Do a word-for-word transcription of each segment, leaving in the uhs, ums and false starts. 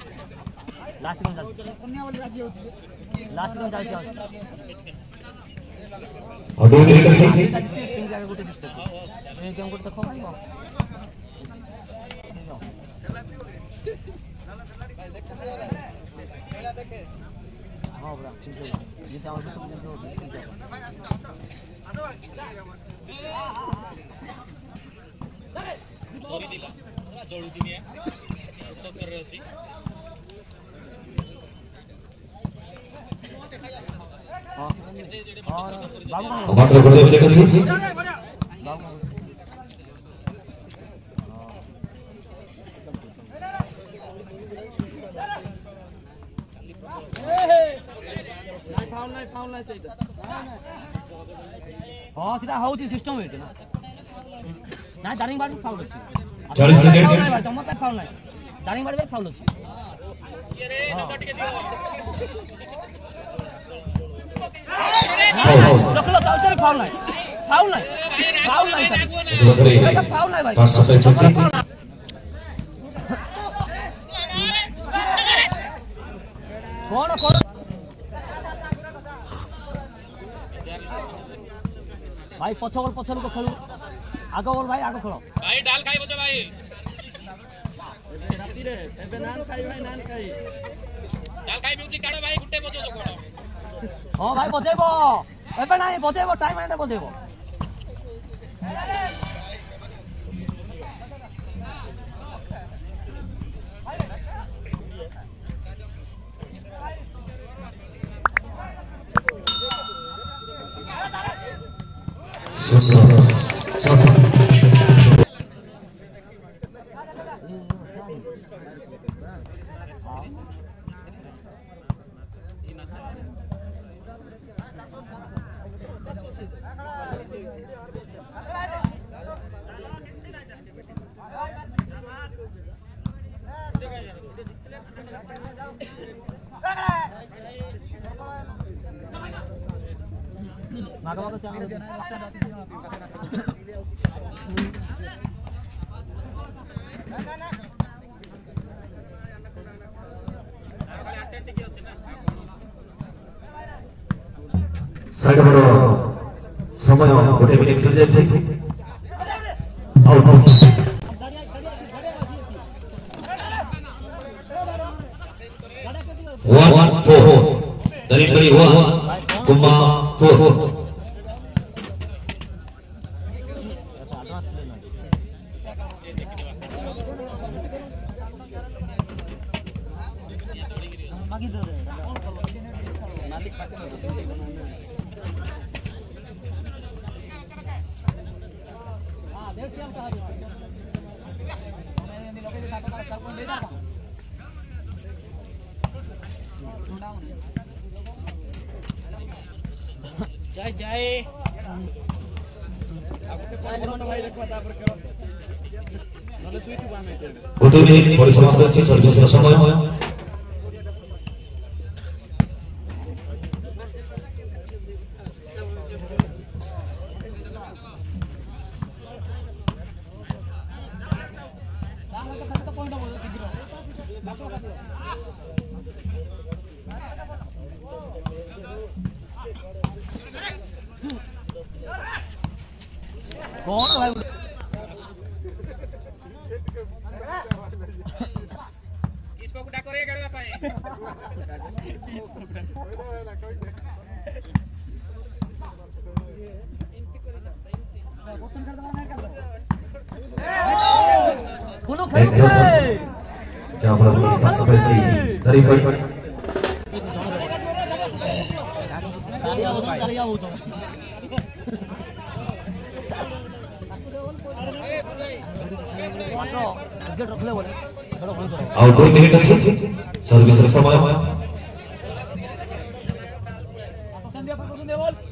last में कन्या वाली राज्य होती है लास्ट में जाई जाओ और दो मिनट अछि तीन जगह गोटे जितते ए गेम गोटे देखो भाई देखे मेला देखे हां बड़ा चिंता ये जाओ तो छोरी दिला जोड़ू दिनिया तो कर रे अछि हां बाबू मात्र गोटे मिनट अछि बाबू फाउल नहीं फाउल नहीं चाहिए हां सीधा होची सिस्टम हेते ना ना दारिंगबाड़ी फाउल अछि चालीस सेकंड भाई तुम पे फाउल नहीं दारिंगबाड़ी पे फाउल अछि ये रे नंबर टिके दियो रख लो तो उधर फाउल नहीं फाउल नहीं फाउल नहीं भाई फाउल नहीं भाई पांच सत्ताईस छत्तीस कौन कौन भाई पछ बॉल पछ लोग खेलु आगो बॉल भाई आगो खेलो भाई डाल खाई बचे भाई राती रे एबे नान खाई भाई नान खाई डाल खाई म्यूजिक काढो भाई गुटे बजो जो कोन हां भाई बजेबो एबे नाही बजेबो टाइम आने बजेबो मागा मागा चांगलं ना ना साइड समय गोटे मिनिट सजे छै out one four Daringbari one कुम्मा फोर जय जय भाई देखो तापर करो नले स्विच बामे गोटे मिनिट परिसमाप्त अछि सर्विस समय कौन भाई इसको गुडा करे गड़वा पाए इस प्रोग्राम इनती करे जाता इनती बोतल कर दवा नहीं कर बोलो खेल जहां पर पार्टिसिपेंसी दरिंगबाड़ी तालियां हो तालियां हो आउट दो मिनिट अछि सर्विस समय पसंद है पसंद है बोल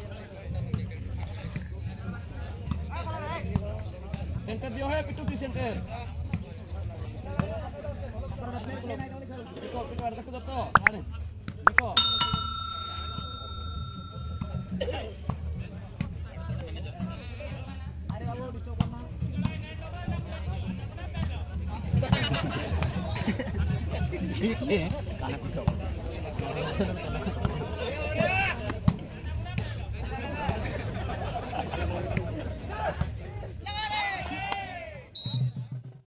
सेंटर दियो है पिट्टू की सेंटर देखो पिट्टू देखो तो आने देखो अरे बाबू डिस्टर्ब करना देखिए खाना पीछो